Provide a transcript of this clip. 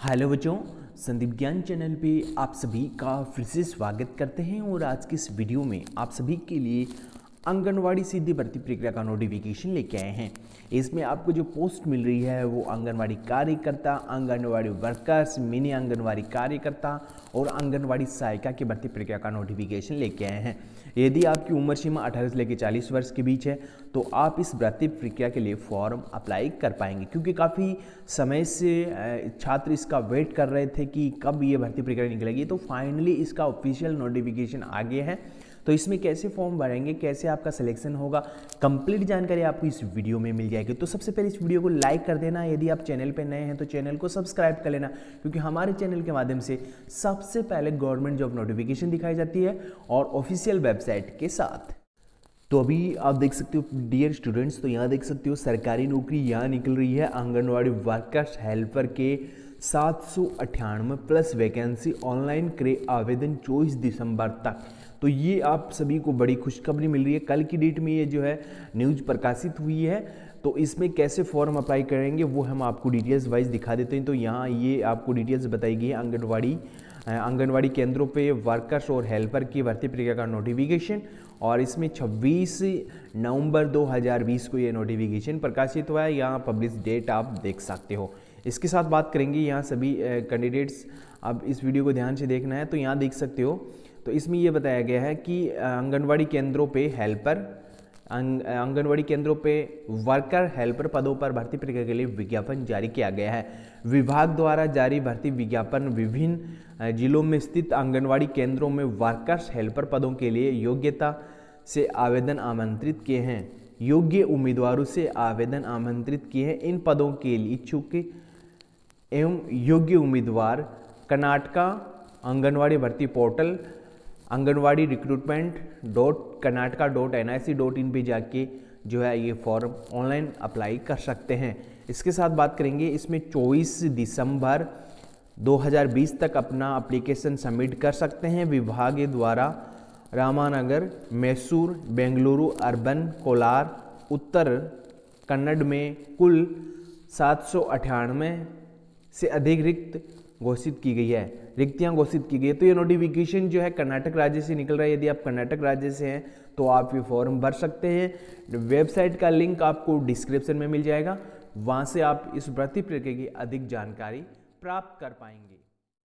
Hello बच्चों, संदीप ज्ञान channel पे आप सभी का फिर से स्वागत करते हैं। और आज की इस वीडियो में आप सभी के लिए आंगनवाड़ी सीधी भर्ती प्रक्रिया का नोटिफिकेशन लेके आए हैं। इसमें आपको जो पोस्ट मिल रही है वो आंगनवाड़ी कार्यकर्ता, आंगनवाड़ी वर्कर्स, मिनी आंगनवाड़ी कार्यकर्ता और आंगनवाड़ी सहायिका की भर्ती प्रक्रिया का नोटिफिकेशन लेके आए हैं। यदि आपकी उम्र सीमा 18 से लेकर 40 वर्ष के बीच है तो आप इस भर्ती प्रक्रिया के लिए फॉर्म अप्लाई कर पाएंगे, क्योंकि काफ़ी समय से छात्र इसका वेट कर रहे थे कि कब ये भर्ती प्रक्रिया निकलेगी। तो फाइनली इसका ऑफिशियल नोटिफिकेशन आ गया है। तो इसमें कैसे फॉर्म भरेंगे, कैसे आपका सिलेक्शन होगा, कंप्लीट जानकारी आपको इस वीडियो में मिल जाएगी। तो सबसे पहले इस वीडियो को लाइक कर देना। यदि आप चैनल पे नए हैं तो चैनल को सब्सक्राइब कर लेना, क्योंकि हमारे चैनल के माध्यम से सबसे पहले गवर्नमेंट जॉब नोटिफिकेशन दिखाई जाती है और ऑफिशियल वेबसाइट के साथ। तो अभी आप देख सकते हो डियर स्टूडेंट्स, तो यहाँ देख सकते हो सरकारी नौकरी यहाँ निकल रही है। आंगनवाड़ी वर्कर्स हेल्पर के 798 प्लस वैकेंसी, ऑनलाइन करे आवेदन 24 दिसंबर तक। तो ये आप सभी को बड़ी खुशखबरी मिल रही है। कल की डेट में ये जो है न्यूज़ प्रकाशित हुई है। तो इसमें कैसे फॉर्म अप्लाई करेंगे वो हम आपको डिटेल्स वाइज दिखा देते हैं। तो यहाँ ये आपको डिटेल्स बताई गई है आंगनवाड़ी केंद्रों पे वर्कर्स और हेल्पर की भर्ती प्रक्रिया का नोटिफिकेशन। और इसमें 26 नवंबर 2020 को ये नोटिफिकेशन प्रकाशित हुआ है। यहाँ पब्लिश डेट आप देख सकते हो। इसके साथ बात करेंगे यहाँ सभी कैंडिडेट्स, अब इस वीडियो को ध्यान से देखना है। तो यहाँ देख सकते हो, तो इसमें ये बताया गया है कि आंगनवाड़ी केंद्रों पे हेल्पर, आंगनवाड़ी केंद्रों पे वर्कर हेल्पर पदों पर भर्ती प्रक्रिया के लिए विज्ञापन जारी किया गया है। विभाग द्वारा जारी भर्ती विज्ञापन विभिन्न जिलों में स्थित आंगनवाड़ी केंद्रों में वर्कर्स हेल्पर पदों के लिए योग्यता से आवेदन आमंत्रित किए हैं। योग्य उम्मीदवारों से आवेदन आमंत्रित किए हैं। इन पदों के लिए इच्छुक एवं योग्य उम्मीदवार कर्नाटका आंगनवाड़ी भर्ती पोर्टल आंगनवाड़ी recruitment.karnataka.nic.in पे जाके जो है ये फॉर्म ऑनलाइन अप्लाई कर सकते हैं। इसके साथ बात करेंगे, इसमें 24 दिसंबर 2020 तक अपना एप्लीकेशन सबमिट कर सकते हैं। विभाग द्वारा रामानगर, मैसूर, बेंगलुरु अर्बन, कोलार, उत्तर कन्नड़ में कुल 798 से अधिक रिक्तियाँ घोषित की गई है। तो ये नोटिफिकेशन जो है कर्नाटक राज्य से निकल रहा है। यदि आप कर्नाटक राज्य से हैं तो आप ये फॉर्म भर सकते हैं। वेबसाइट का लिंक आपको डिस्क्रिप्शन में मिल जाएगा, वहाँ से आप इस भर्ती प्रक्रिया की अधिक जानकारी प्राप्त कर पाएंगे।